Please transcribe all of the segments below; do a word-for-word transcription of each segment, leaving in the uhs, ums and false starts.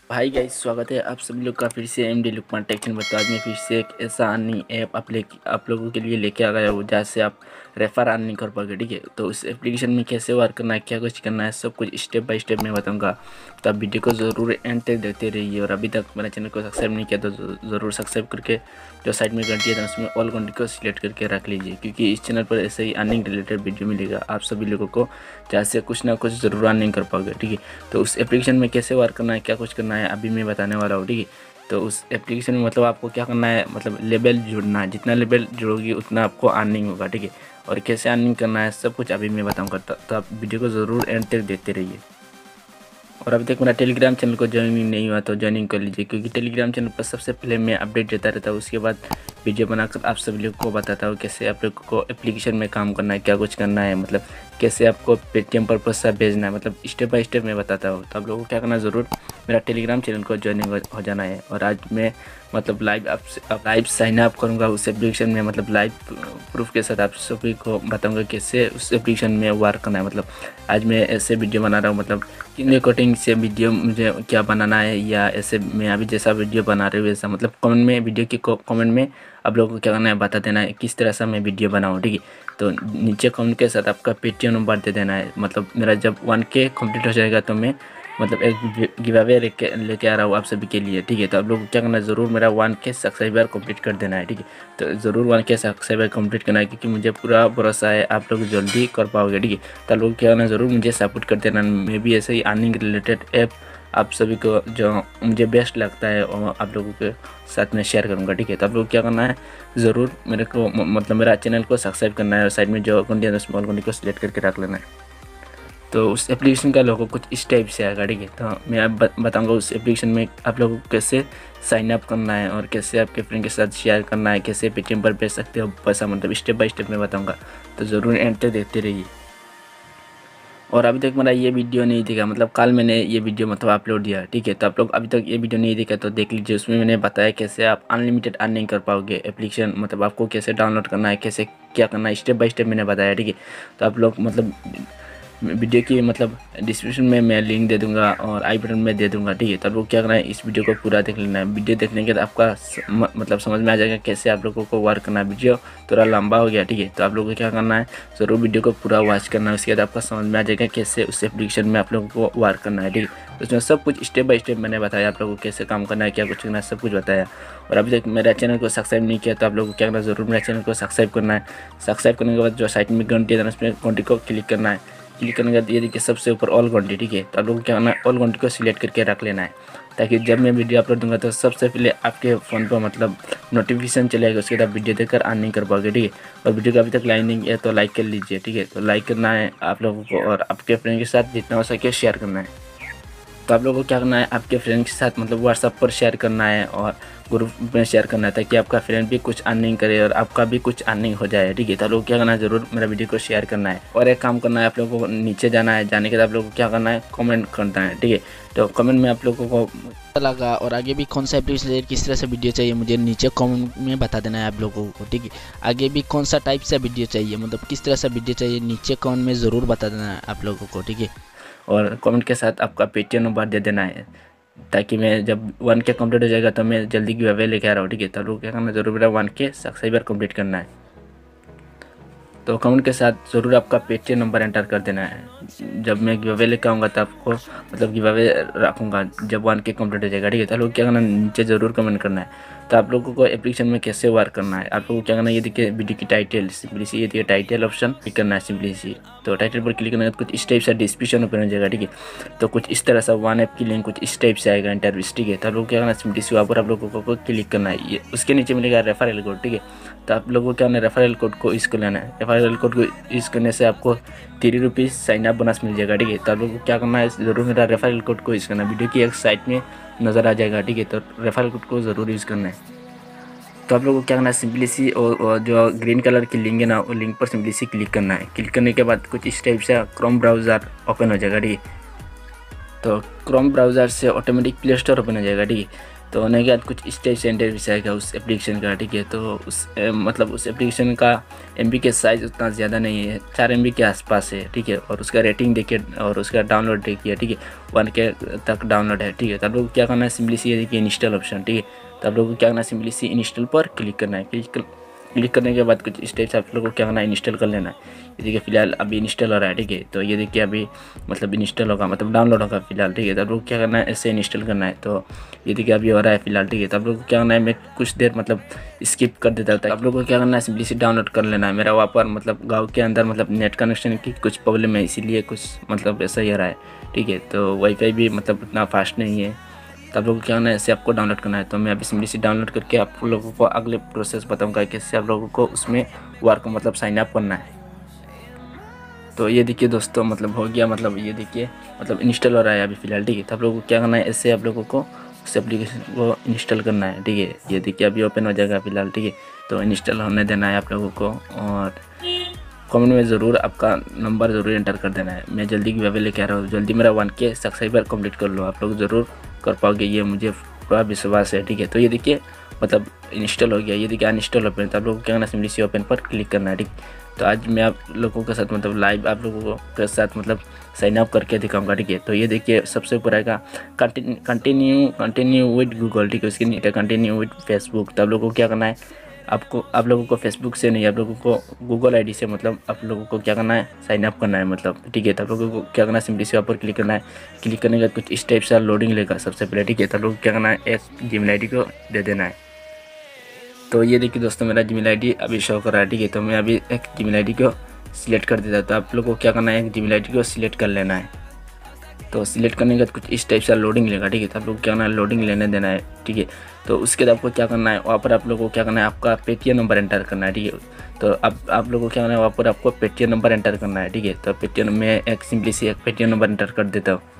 भाई गाइस, स्वागत है आप सभी लोग का फिर से M D Lukman tech channel पर। आज मैं फिर से एक ऐसा अर्निंग ऐप आप ले आप लोगों के लिए लेके आ गया हूँ जहाँ से आप रेफर अर्निंग कर पाओगे। ठीक है, तो उस एप्लीकेशन में कैसे वर्क करना है, क्या कुछ करना है, सब कुछ स्टेप बाय स्टेप मैं बताऊँगा। तो आप वीडियो को ज़रूर एंड तक देखते रहिए। और अभी तक मेरे चैनल को सब्सक्राइब नहीं किया तो ज़रूर सब्सक्राइब करके जो साइड में घंटी है तो उसमें ऑल घंटी को सिलेक्ट करके रख लीजिए, क्योंकि इस चैनल पर ऐसे ही अर्निंग रिलेटेड वीडियो मिलेगा आप सभी लोगों को, जहाँ से कुछ ना कुछ ज़रूर अर्निंग कर पाओगे। ठीक है, तो उस एप्लीकेशन में कैसे वर्क करना है, क्या कुछ करना है, अभी मैं बताने वाला हूँ। ठीक है, तो उस एप्लीकेशन में मतलब आपको क्या करना है, मतलब लेवल जुड़ना है। जितना लेवल जुड़ोगी उतना आपको अर्निंग होगा। ठीक है, और कैसे अर्निंग करना है सब कुछ अभी मैं बताऊँगा, तो आप वीडियो को ज़रूर एंड तक देखते रहिए। और अभी तक मेरा टेलीग्राम चैनल को ज्वाइनिंग नहीं हुआ तो ज्वाइनिंग कर लीजिए, क्योंकि टेलीग्राम चैनल पर सबसे पहले मैं अपडेट देता रहता हूँ। उसके बाद वीडियो बनाकर आप सभी लोग को बताता हूँ कैसे आप लोग को एप्लीकेशन में काम करना है, क्या कुछ करना है, मतलब कैसे आपको पेटीएम पर पैसा भेजना है, मतलब स्टेप बाय स्टेप मैं बताता हूँ। तो आप लोगों को क्या करना, ज़रूर मेरा टेलीग्राम चैनल को ज्वाइनिंग हो जाना है। और आज मैं मतलब लाइव आप लाइव साइन अप करूँगा उस एप्लीकेशन में, मतलब लाइव प्रूफ के साथ आप सभी को बताऊँगा कैसे उस एप्लीकेशन में वर्क करना है। मतलब आज मैं ऐसे वीडियो बना रहा हूँ, मतलब किन रिकॉर्डिंग से वीडियो मुझे क्या बनाना है, या ऐसे मैं अभी जैसा वीडियो बना रही हूँ वैसा, मतलब कमेंट में वीडियो के कमेंट में आप लोगों को क्या करना है बता देना है किस तरह से मैं वीडियो बनाऊँ। ठीक है, तो नीचे कमेंट के साथ आपका पेटीएम नंबर दे देना है। मतलब मेरा जब वन के कम्प्लीट हो जाएगा तो मैं मतलब एक गिव अवे लेके लेके आ रहा हूँ आप सभी के लिए। ठीक है, तो आप लोग क्या करना है, ज़रूर मेरा वन के सब्सक्राइबर कंप्लीट कर देना है। ठीक है, तो ज़रूर वन के सब्सक्राइबर कंप्लीट करना है, क्योंकि मुझे पूरा भरोसा है आप लोग जल्दी कर पाओगे। ठीक है, तो आप लोग क्या करना, ज़रूर मुझे सपोर्ट कर देना। मैं भी ऐसे ही अर्निंग रिलेटेड ऐप आप सभी को जो मुझे बेस्ट लगता है और आप लोगों के साथ में शेयर करूँगा। ठीक है, तो आप लोग क्या करना है, ज़रूर मेरे को मतलब मेरा चैनल को सब्सक्राइब करना है और साइड में जो घंटी है स्मॉल घंटी को सिलेक्ट करके रख लेना है। तो उस एप्लीकेशन का लोगो कुछ इस टाइप से आएगा। ठीक है, तो मैं अब बताऊंगा उस एप्लीकेशन में आप लोगों को कैसे साइन अप करना है और कैसे आपके फ्रेंड के साथ शेयर करना है, कैसे पेटीएम पर भेज सकते हो पैसा, मतलब स्टेप बाय स्टेप मैं बताऊंगा, तो ज़रूर एंड तक देखते रहिए। और अभी तक मेरा ये वीडियो नहीं देखा, मतलब कल मैंने ये वीडियो मतलब अपलोड दिया। ठीक है, तो आप लोग अभी तक ये वीडियो नहीं देखा तो देख लीजिए। उसमें मैंने बताया कैसे आप अनलिमिटेड अर्निंग कर पाओगे एप्लीकेशन, मतलब आपको कैसे डाउनलोड करना है, कैसे क्या करना है, स्टेप बाय स्टेप मैंने बताया। ठीक है, तो आप लोग मतलब वीडियो की मतलब डिस्क्रिप्शन में मैं लिंक दे दूंगा और आई बटन में दे दूंगा। ठीक है, तो आप लोग क्या करना है, इस वीडियो को पूरा देख लेना है। वीडियो देखने के बाद आपका स, म, मतलब समझ में आ जाएगा कैसे आप लोगों को वर्क करना है। वीडियो थोड़ा लंबा हो गया। ठीक है, तो आप लोगों को क्या करना है, ज़रूर वीडियो को पूरा वॉच करना है। उसके बाद आपका समझ में आ जाएगा कैसे उस एप्लीकेशन में आप लोगों को वर्क करना है। ठीक है, उसमें सब कुछ स्टेप बाय स्टेप मैंने बताया आप लोगों को कैसे काम करना है, क्या कुछ करना है, सब कुछ बताया। और अभी तक मेरा चैनल को सब्सक्राइब नहीं किया तो आप लोगों को क्या करना है, ज़रूर मेरा चैनल को सब्सक्राइब करना है। सब्सक्राइब करने के बाद जो साइड में घंटी है उसमें घंटी को क्लिक करना है। क्लिक करने के बाद ये देखिए सबसे ऊपर ऑल घंटी। ठीक है, तो आप लोगों को क्या करना है, ऑल घंटी को सिलेक्ट करके रख लेना है, ताकि जब मैं वीडियो अपलोड दूंगा तो सबसे पहले आपके फ़ोन पर मतलब नोटिफिकेशन चलेगा। उसके बाद वीडियो देखकर अर्निंग कर पाओगे। ठीक है, और वीडियो को अभी तक लाइक नहीं किया तो लाइक कर लीजिए। ठीक है, तो लाइक करना है आप लोगों को और आपके फ्रेंड के साथ जितना हो सके शेयर करना है। तो आप लोगों को क्या करना है, आपके फ्रेंड के साथ मतलब व्हाट्सएप पर शेयर करना है और ग्रुप में शेयर करना है, ताकि आपका फ्रेंड भी कुछ अर्निंग करे और आपका भी कुछ अर्निंग हो जाए। ठीक है, तो आप लोग क्या करना है, ज़रूर मेरा वीडियो को शेयर करना है। और एक काम करना है, आप लोगों को नीचे जाना है, जाने के बाद आप लोगों को क्या करना है, कमेंट करना है। ठीक है, तो कमेंट में आप लोगों को लगा और आगे भी कौन सा एप्लीकेशन किस तरह से वीडियो चाहिए मुझे नीचे कमेंट में बता देना है आप लोगों को। ठीक है, आगे भी कौन सा टाइप से वीडियो चाहिए, मतलब किस तरह से वीडियो चाहिए नीचे कमेंट में ज़रूर बता देना है आप लोगों को। ठीक है, और कमेंट के साथ आपका पेटीएम नंबर दे देना है, ताकि मैं जब वन के कम्प्लीट हो जाएगा तो मैं जल्दी गिव अवे लेके आ रहा हूँ। ठीक है, तो लोग क्या करना, ज़रूर मेरा वन के सब्सक्राइबर कंप्लीट करना है। तो कमेंट के साथ ज़रूर आपका पेटीएम नंबर एंटर कर देना है। जब मैं गिव अवे लेकर आऊँगा तो आपको मतलब गिव अवे रखूँगा जब वन के कम्प्लीट हो जाएगा। ठीक है, तो लोग क्या करना, नीचे ज़रूर कमेंट करना है। तो आप लोगों को एप्लीकेशन में कैसे वर्क करना है, आप लोगों को क्या करना है, ये देखिए वीडियो की टाइटल सिंपली सी, ये देखिए टाइटल ऑप्शन क्लिक करना है सिंपली सी। तो टाइटल पर क्लिक करने के बाद कुछ इस टाइप से डिस्क्रिप्शन ओपन हो जाएगा। ठीक है, तो कुछ इस तरह से वन ऐप की लिंक कुछ इस टाइप से आएगा इंटरव्यूज। ठीक है, तो आप लोग क्या करना है, सिंपली सी वहाँ पर आप लोगों को क्लिक करना है। ये उसके नीचे मिलेगा रेफरल कोड। ठीक है, तो आप लोगों को क्या करना है, रेफरल कोड को इसको लेना है। रेफरल कोड को यूज़ करने से आपको three rupees sign up bonus मिल जाएगा। ठीक है, तो आप लोगों को क्या करना है, ज़रूर मेरा रेफरल कोड को यूज़ करना है। वीडियो की एक साइड में नज़र आ जाएगा। ठीक है, तो रेफरल कोड को ज़रूर यूज़ करना है। तो आप लोगों को क्या करना है, सिंपली सी और जो ग्रीन कलर की लिंक है ना, वो लिंक पर सिंपली सी क्लिक करना है। क्लिक करने के बाद कुछ इस टाइप से क्रोम ब्राउज़र ओपन हो जाएगा। ठीक है, तो क्रोम ब्राउज़र से ऑटोमेटिक प्ले स्टोर ओपन हो जाएगा। ठीक है, तो होने के बाद कुछ इस टाइप से इंटरफेस आएगा उस एप्लीकेशन का, ठीक है। तो उस ए, मतलब उस एप्लीकेशन का एम बी के साइज़ उतना ज़्यादा नहीं है, चार एम बी के आसपास है, ठीक है। और उसका रेटिंग देखिए और उसका डाउनलोड देखिए, ठीक है, वन के तक डाउनलोड है, ठीक है। तो आप लोग को क्या करना है, सिंपली सी देखिए इंस्टॉल ऑप्शन, ठीक है। तो आप लोग को क्या करना है, सिंपली सी इंस्टॉल पर क्लिक करना है। क्लिक क्लिक करने के बाद कुछ स्टेप्स आप लोगों को क्या करना है, इंस्टॉल कर लेना है। ये देखिए फिलहाल अभी इंस्टॉल हो रहा है, ठीक है। तो ये देखिए अभी मतलब इंस्टॉल होगा, मतलब डाउनलोड होगा फिलहाल, ठीक है। तो आप लोग को क्या करना है, ऐसे इंस्टॉल करना है। तो ये देखिए अभी हो रहा है फिलहाल, ठीक है। तो आप लोग को क्या करना है, मैं कुछ देर मतलब स्किप कर देता था। आप लोग को क्या करना है, सिंपली से डाउनलोड कर लेना है। मेरा वहाँ पर मतलब गाँव के अंदर मतलब नेट कनेक्शन की कुछ प्रॉब्लम है, इसीलिए कुछ मतलब ऐसा ही हो रहा है, ठीक है। तो वाईफाई भी मतलब उतना फास्ट नहीं है। तो आप लोगों को क्या करना है, ऐसे आपको डाउनलोड करना है। तो मैं अभी सिंपली से डाउनलोड करके आप लोगों को अगले प्रोसेस बताऊंगा कैसे आप लोगों को उसमें वर्क मतलब साइन अप करना है। तो ये देखिए दोस्तों मतलब हो गया, मतलब ये देखिए मतलब इंस्टॉल हो रहा है अभी फिलहाल, ठीक है। तो आप लोगों को क्या करना है, ऐसे आप लोगों को उस एप्लीकेशन को इंस्टॉल करना है, ठीक है। ये देखिए अभी ओपन हो जाएगा फिलहाल, ठीक है। तो इंस्टॉल होने देना है आप लोगों को, और कमेंट में ज़रूर आपका नंबर ज़रूर एंटर कर देना है। मैं जल्दी की वे लेके आ रहा हूँ, जल्दी मेरा वन के सब्सक्राइबर कंप्लीट कर लो, आप लोग ज़रूर कर पाओगे, ये मुझे पूरा विश्वास है, ठीक है। तो ये देखिए मतलब इंस्टॉल हो गया, ये देखिए अनइंस्टॉल ओपन। तो आप लोगों को क्या करना है, सिंपली सी ओपन पर क्लिक करना है, ठीक। तो आज मैं आप लोगों के साथ मतलब लाइव आप लोगों के साथ मतलब साइन अप करके दिखाऊंगा, ठीक है। तो ये देखिए सबसे ऊपर आएगा कंटिन्यू कंटिन्यू विद गूगल, ठीक है। उसके नीचे कंटिन्यू विद फेसबुक। तो आप लोगों को क्या करना है, आपको आप लोगों को फेसबुक से नहीं, आप लोगों को गूगल आईडी से मतलब आप लोगों को क्या करना है, साइन अप करना है मतलब, ठीक है। तो आप लोगों को क्या करना है, सिंपली से ऊपर क्लिक करना है। क्लिक करने के बाद कुछ इस टाइप से लोडिंग लेगा सबसे पहले, ठीक है। तो आप लोगों को क्या करना है, एक जीमेल आईडी को दे देना है। तो ये देखिए दोस्तों मेरा जीमेल आईडी अभी शो कर रहा है, ठीक है। तो मैं अभी एक जीमेल आईडी को सिलेक्ट कर देता। तो आप लोगों को क्या करना है, एक जीमेल आईडी को सिलेक्ट कर लेना है। तो सिलेक्ट करने के बाद कुछ इस टाइप से लोडिंग लेगा, ठीक है। तो आप लोग को क्या करना है, लोडिंग लेने देना है, ठीक है। तो उसके बाद आपको क्या करना है, वहाँ पर आप लोगों को क्या करना है, आपका पेटीएम नंबर एंटर करना है, ठीक है। तो अब आप लोगों को क्या करना है, वहाँ पर आपको पेटीएम नंबर एंटर करना है, ठीक है। तो पेटीएम में एक सिंपली से एक पेटीएम नंबर एंटर कर देता हूँ।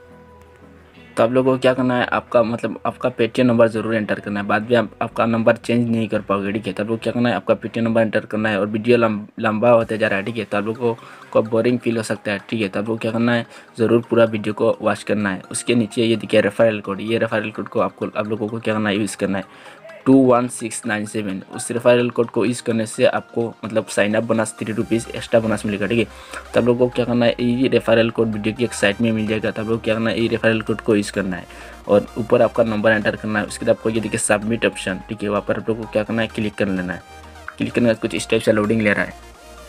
तो आप लोगों को क्या करना है, आपका मतलब आपका पेटीएम नंबर ज़रूर एंटर करना है, बाद में आप आपका नंबर चेंज नहीं कर पाओगे, ठीक है। तो आप लोग क्या करना है, आपका पेटीएम नंबर एंटर करना है। और वीडियो लम, लंबा होते जा रहा है, ठीक है। तो आप लोगों को बोरिंग फील हो सकता है, ठीक है। तो आप लोग क्या करना है, ज़रूर पूरा वीडियो को वॉच करना है। उसके नीचे ये देखिए रेफरल कोड, ये रेफरल कोड को आपको आप लोगों को क्या करना है, यूज़ करना है two one six nine seven. उस रेफरल कोड को यूज़ करने से आपको मतलब sign up bonus three rupees extra bonus मिलेगा, ठीक है। तो आप लोगों को क्या करना है, ये रेफरल कोड वीडियो की एक साइट में मिल जाएगा। तो आप लोग क्या करना है, ये रेफरल कोड को यूज़ करना है और ऊपर आपका नंबर एंटर करना है। उसके बाद आपको ये देखिए सबमिट ऑप्शन, ठीक है, वहाँ पर आप लोगों को क्या करना है, क्लिक कर लेना है। क्लिक करने के बाद कुछ इस टाइप से लोडिंग ले रहा है।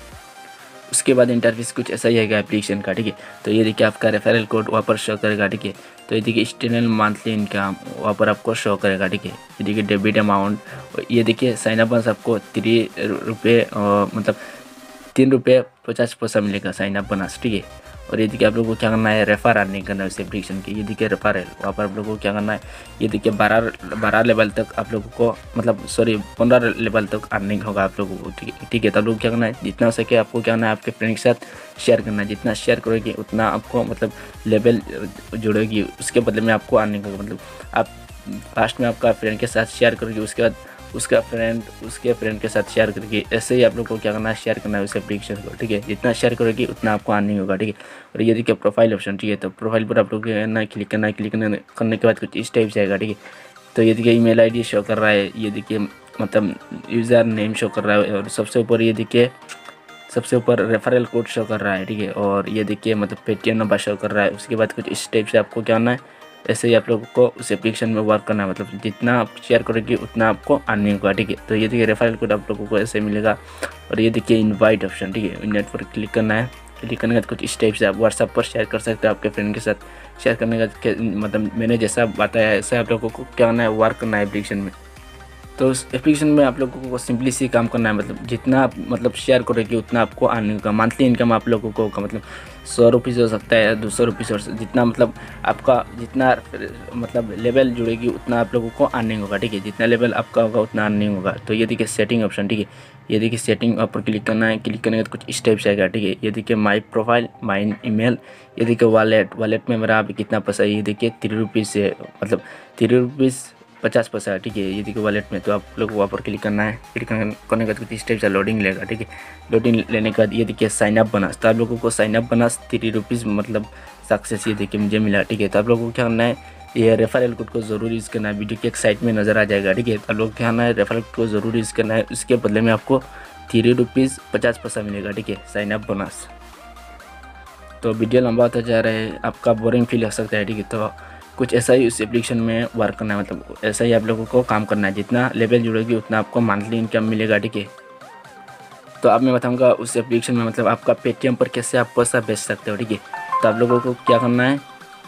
उसके बाद इंटरफेस कुछ ऐसा ही आएगा एप्लीकेशन का, ठीक है। तो ये देखिए आपका रेफरल कोड वहाँ पर शो करेगा, ठीक है। तो ये देखिए स्टेनल मंथली इनकम वहाँ पर आपको शो करेगा, ठीक है। ये देखिए डेबिट अमाउंट, ये देखिए साइन अप बोनस आपको थ्री रुपये मतलब तीन रुपये पचास पैसा मिलेगा साइन अप बोनस, ठीक है। और ये देखिए आप लोगों को क्या करना है, रेफर अर्निंग करना है उस एप्लीकेशन की। ये देखिए रेफर है, वहाँ पर आप लोगों को क्या करना है, ये देखिए बारह बारह लेवल तक आप लोगों को मतलब सॉरी पंद्रह लेवल तक अर्निंग होगा आप लोगों को, ठीक है ठीक है। तो आप लोग क्या करना है, जितना हो सके आपको क्या करना है, आपके फ्रेंड के साथ शेयर करना है। जितना शेयर करोगे उतना आपको मतलब लेवल जुड़ेगी, उसके बदले में आपको अर्निंग होगा। मतलब आप लास्ट में आपका फ्रेंड के साथ शेयर करोगे, उसके बाद उसका फ्रेंड उसके फ्रेंड के साथ शेयर करके, ऐसे ही आप लोग को क्या करना है, शेयर करना है उस एप्लीकेशन को, ठीक है। जितना शेयर करोगे उतना आपको अर्निंग होगा, ठीक है। और ये देखिए प्रोफाइल ऑप्शन, ठीक है। तो प्रोफाइल पर आप लोग ना क्लिक करना है। क्लिक करने करने के बाद कुछ इस टाइप से आएगा, ठीक है। तो ये देखिए ईमेल आईडी शो कर रहा है, ये देखिए मतलब यूज़र नेम शो कर रहा है, और सबसे ऊपर ये देखिए सबसे ऊपर रेफरल कोड शो कर रहा है, ठीक है। और ये देखिए मतलब पेटीएम नंबर शो कर रहा है। उसके बाद कुछ इस टाइप से आपको क्या करना है, ऐसे ही आप लोगों को उस एप्लीकेशन में वर्क करना है। मतलब जितना आप शेयर करोगे उतना आपको अर्निंग होगा, ठीक है। तो ये देखिए रेफरल कोड आप लोगों को ऐसे मिलेगा। और ये देखिए इनवाइट ऑप्शन, ठीक है, इनवाइट पर क्लिक करना है। क्लिक करने के बाद कुछ इस टाइप से आप व्हाट्सएप पर शेयर कर सकते हो आपके फ्रेंड के साथ। शेयर करने का मतलब मैंने जैसा बताया ऐसे आप लोगों को क्या करना है, वर्क करना है एप्लीकेशन में। तो उस एप्लीकेशन में आप लोगों को सिंपली सी काम करना है। मतलब जितना आप मतलब शेयर करोगे उतना आपको अर्निंग का मंथली इनकम आप लोगों को का मतलब सौ रुपीज़ हो सकता है, दो सौ रुपीज़, और जितना मतलब आपका जितना मतलब लेवल जुड़ेगी उतना आप लोगों को अर्निंग होगा, ठीक है। जितना लेवल आपका होगा उतना अर्निंग होगा। तो ये देखिए सेटिंग ऑप्शन, ठीक है। ये देखिए सेटिंग पर क्लिक करना है। क्लिक करने के बाद कुछ इस टाइप से आएगा, ठीक है। ये देखिए माई प्रोफाइल, माई ईमेल, ये देखिए वॉलेट, वॉलेट में मेरा अभी कितना पैसा है, ये देखिए थ्री रुपीज़ से मतलब थ्री रुपीज़ पचास पैसा, ठीक है। ये देखिए वॉलेट में। तो आप लोग वहाँ पर क्लिक करना है। क्लिक करने के बाद कुछ इस टाइप से लोडिंग लेगा, ठीक है। लोडिंग लेने के बाद ये देखिए साइन अप बोनस, तो आप लोगों को sign up bonus three rupees मतलब सक्सेस ये देखिए मुझे मिला, ठीक है। तो आप लोगों को क्या करना है, ये रेफरल कोड को ज़रूर यूज़ करना है, वीडियो के एक साइड में नज़र आ जाएगा, ठीक है। तो आप लोग क्या करना है, रेफरल कोड को ज़रूर यूज़ करना है, उसके बदले में आपको थ्री रुपीज़ पचास पैसा मिलेगा, ठीक है, साइन अप बोनस। तो वीडियो लंबा होता जा रहा है, आपका बोरिंग फील हो सकता है, ठीक है। तो कुछ ऐसा ही उस एप्लीकेशन में वर्क करना है, मतलब ऐसा ही आप लोगों को काम करना है, जितना लेवल जुड़ेगी उतना आपको मंथली इनकम मिलेगा, ठीक है। तो अब मैं बताऊंगा उस एप्लीकेशन में मतलब आपका पेटीएम पर कैसे आप पैसा भेज सकते हो, ठीक है। तो आप लोगों को क्या करना है,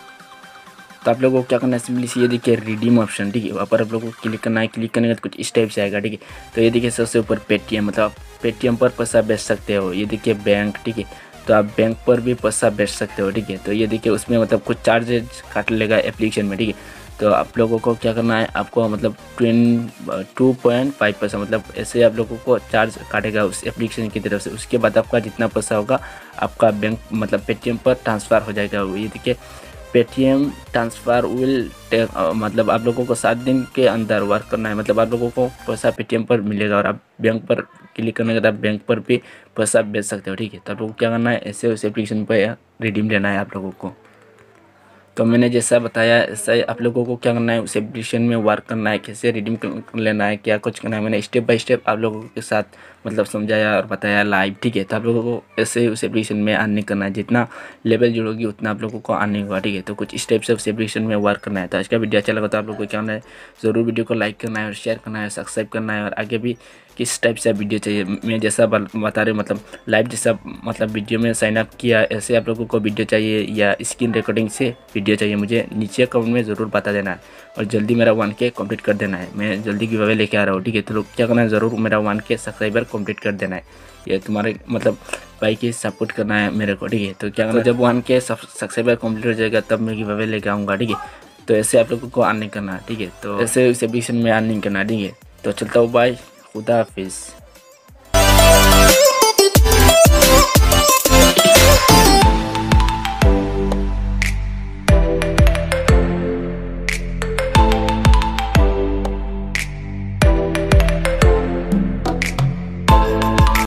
तो आप लोगों को क्या करना है, सिंपली से ये देखिए रिडीम ऑप्शन, ठीक है, वहाँ पर आप लोगों को क्लिक करना है। क्लिक करने के बाद कुछ इस टाइप से आएगा, ठीक है। तो ये देखिए सबसे ऊपर पेटीएम, मतलब आप पेटीएम पर पैसा भेज सकते हो। ये देखिए बैंक, ठीक है, तो आप बैंक पर भी पैसा भेज सकते हो, ठीक है। तो ये देखिए उसमें मतलब कुछ चार्जेज काट लेगा एप्लीकेशन में, ठीक है। तो आप लोगों को क्या करना है, आपको मतलब ट्वेन टू पॉइंट फाइव पैसा मतलब ऐसे आप लोगों को चार्ज काटेगा उस एप्लीकेशन की तरफ से। उसके बाद आपका जितना पैसा होगा आपका बैंक मतलब पेटीएम पर ट्रांसफ़र हो जाएगा। ये देखिए पेटीएम ट्रांसफ़र विल टेक मतलब आप लोगों को सात दिन के अंदर वर्क करना है, मतलब आप लोगों को पैसा पेटीएम पर मिलेगा और आप बैंक पर क्लिक करने के बाद बैंक पर भी पैसा भेज सकते हो, ठीक है। तो आप लोगों को क्या करना है, ऐसे उस एप्लीकेशन पर रिडीम लेना है आप लोगों को। तो मैंने जैसा बताया ऐसा ही आप लोगों को क्या करना है, उस एप्लीकेशन में वर्क करना है, कैसे रिडीम कर लेना है, क्या कुछ करना है, मैंने स्टेप बाय स्टेप आप लोगों के साथ मतलब समझाया और बताया लाइव, ठीक है। तो आप लोगों को ऐसे ही उस एप्लीकेशन में अर्निंग करना है, जितना लेवल जुड़ोगी उतना आप लोगों को अर्निंग होगा, ठीक है। तो कुछ स्टेप से उस एप्लीकेशन में वर्क करना है। तो आज का वीडियो अच्छा लगा तो आप लोगों को क्या करना है, ज़रूर वीडियो को लाइक करना है और शेयर करना है, सब्सक्राइब करना है। और आगे भी किस टाइप से वीडियो चाहिए, मैं जैसा बता रहे मतलब लाइव जैसा मतलब वीडियो में साइन अप किया ऐसे आप लोगों को वीडियो चाहिए या स्क्रीन रिकॉर्डिंग से वीडियो चाहिए, मुझे नीचे कमेंट में ज़रूर बता देना है। और जल्दी मेरा वन के कंप्लीट कर देना है, मैं जल्दी गिव अवे लेके आ रहा हूँ, ठीक है। तो लोग क्या करना है, ज़रूर मेरा वन के सब्सक्राइबर कंप्लीट कर देना है। ये तुम्हारे मतलब भाई की सपोर्ट करना है मेरे को, ठीक है। तो क्या करना है, जब वन के सब्सक्राइबर कंप्लीट हो जाएगा तब मैं गिव अवे लेके आऊँगा, ठीक है। तो ऐसे आप लोगों को अर्निंग करना है, ठीक है। तो ऐसे इस एप्लीकेशन में अर्निंग करना है, ठीक है। तो चलता हूँ, बाय, खुदा हाफिज़।